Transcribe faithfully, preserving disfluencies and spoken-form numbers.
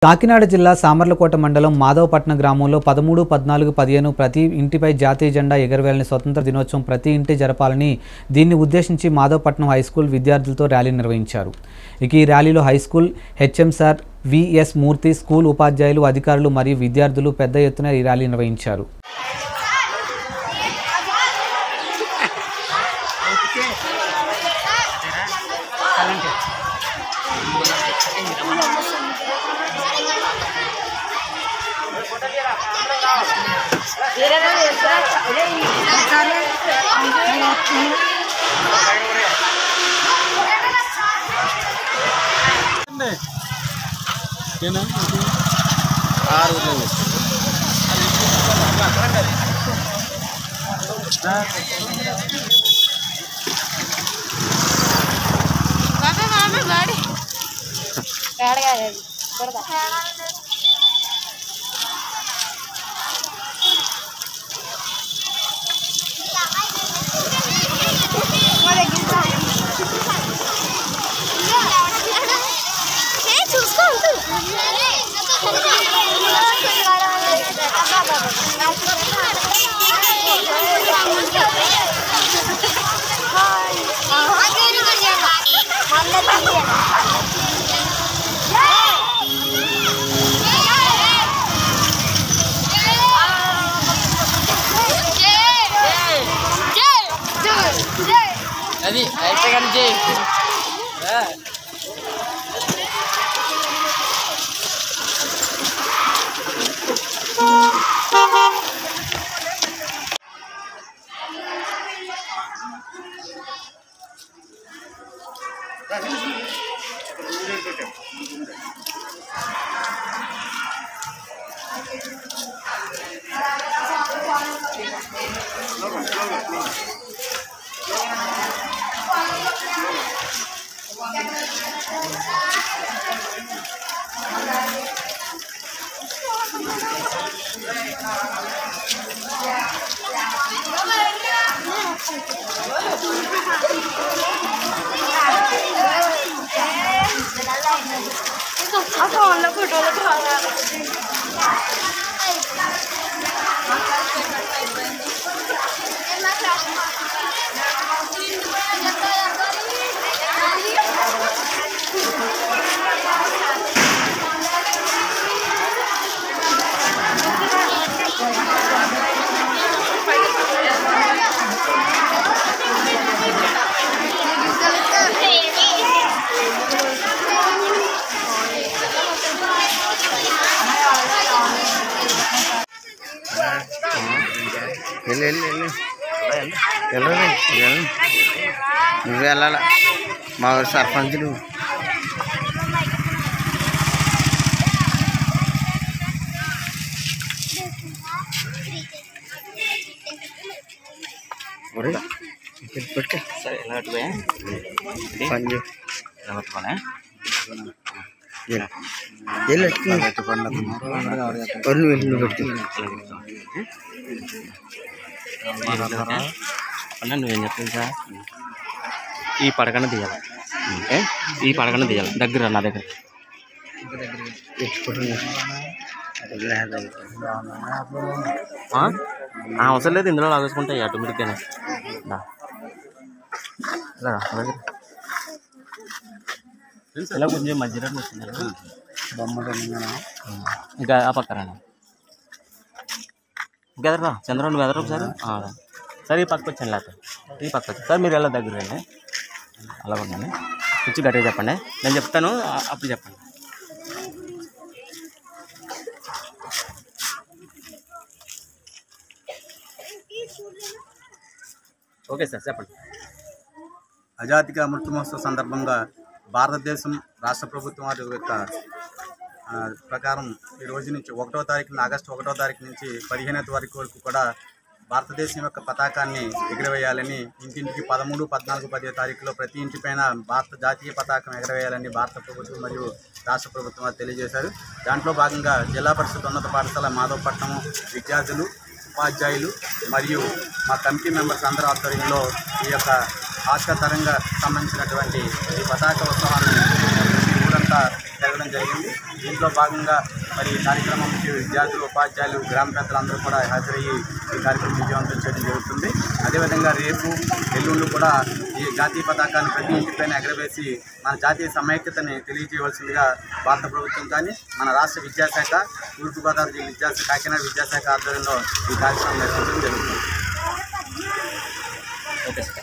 కాకినాడ జిల్లా సామర్లకోట మండలం మాధవపట్నం గ్రామంలో పదమూడు పద్నాలుగు పదిహేను ప్రతి ఇంటిపై జాతీయ జెండా ఎగరవేయాలని స్వతంత్ర దినోత్సవం ప్రతి ఇంటి జరపాలని దీన్ని ఉద్దేశించి మాధవపట్నం హైస్కూల్ విద్యార్థులతో ర్యాలీ నిర్వహించారు. ఇక ఈ ర్యాలీలో high school HM sir V S Murthy, school ఉపాధ్యాయులు, అధికారులు మరియు విద్యార్థులు పెద్ద ఎత్తున ఈ ర్యాలీ నిర్వహించారు. అది అయితే కానీ చేయి నువ్వు వెళ్ళాల మా ఊరు సర్పంచులు సరే ఎలా పట్టుకోయా పంజు ఎలా పట్టుకోనే అన్నా నువ్వేం చెప్తావు సార్? ఈ పడకన తీయాలి, ఈ పడకన తీయాలి దగ్గర నా దగ్గర అవసరం లేదు, ఇందులో లాగేసుకుంటాయి ఆటోమేటిక్గానే. ఇలా కొంచెం మధ్యలో వస్తుంది ఇంకా ఆ పక్కన ఇంకా ఎదరా చంద్రబాబు ఎదరా ఒకసారి సరే ఈ పక్క వచ్చాను లేకపోతే ఈ పక్క వచ్చి సార్ మీరు ఎలా దగ్గర రండి, అలా ఉండండి, వచ్చి గట్టిగా చెప్పండి, నేను చెప్తాను అప్పుడు చెప్పండి. ఓకే సార్ చెప్పండి. అజాతిక అమృత మహోత్సవ సందర్భంగా భారతదేశం రాష్ట్ర ప్రభుత్వం వారి యొక్క ప్రకారం ఈ రోజు నుంచి ఒకటో తారీఖు ఆగస్టు ఒకటో తారీఖు నుంచి పదిహేనవ తారీఖు వరకు కూడా భారతదేశం యొక్క పతాకాన్ని ఎగురవేయాలని, ఇంటింటికి పదమూడు పద్నాలుగు పదిహేను తారీఖులో ప్రతి ఇంటిపైన భారత జాతీయ పతాకం ఎగరవేయాలని భారత ప్రభుత్వం మరియు రాష్ట్ర ప్రభుత్వం వారు తెలియజేశారు. దాంట్లో భాగంగా జిల్లా పరిషత్ ఉన్నత పాఠశాల మాధవపట్నం విద్యార్థులు, ఉపాధ్యాయులు మరియు మా కమిటీ మెంబర్స్ అందరూ ఆధ్వర్యంలో ఈ యొక్క ఆస్కా తరంగా సంబంధించినటువంటి ఈ పతాక ఉత్సవాన్ని ఊరంతా జరగడం జరిగింది. దీంట్లో భాగంగా మరి ఈ కార్యక్రమంకి విద్యార్థులు, ఉపాధ్యాయులు, గ్రామ పెద్దలందరూ కూడా హాజరయ్యి ఈ కార్యక్రమం విజయవంతం చేయడం జరుగుతుంది. అదేవిధంగా రేపు ఎల్లుండి కూడా ఈ జాతీయ పతాకాన్ని ప్రతి ఇంటిపైన ఎగరవేసి మన జాతీయ సమైక్యతని తెలియజేయవలసిందిగా భారత ప్రభుత్వం కానీ మన రాష్ట్ర విద్యాశాఖ, తూర్పుగోదావరి జిల్లా విద్యాశాఖ, కాకినాడ విద్యాశాఖ ఆధ్వర్యంలో ఈ కార్యక్రమం నిర్వహించడం జరుగుతుంది. Okay sir.